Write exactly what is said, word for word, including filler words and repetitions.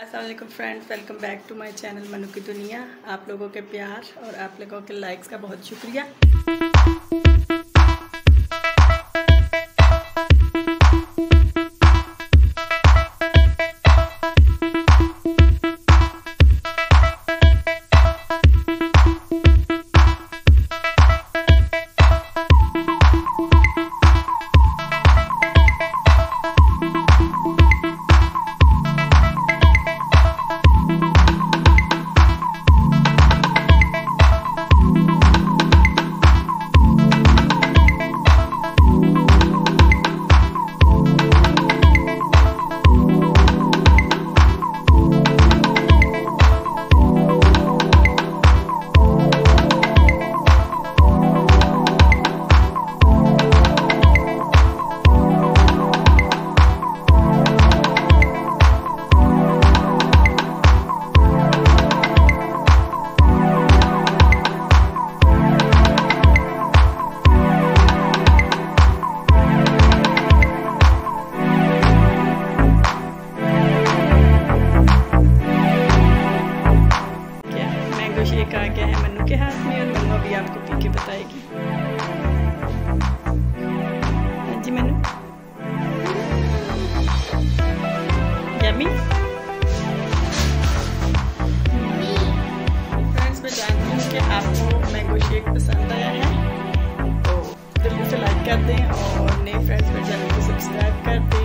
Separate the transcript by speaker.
Speaker 1: अस्सलाम वालेकुम friends, welcome back to my channel Manu की दुनिया। आप लोगों के प्यार और आप लोगों के लाइक्स का बहुत शुक्रिया। शेक आ गया है मन्नू के हाथ में और मन्नू अभी आपको पी के बताएगी। हाँ जी मन्नू, यम्मी। फ्रेंड्स, मैं जानती हूँ कि आपको मैंगो शेक पसंद आया है, तो जल्दी से लाइक कर दें और नए फ्रेंड्स मेरे चैनल को सब्सक्राइब कर दें।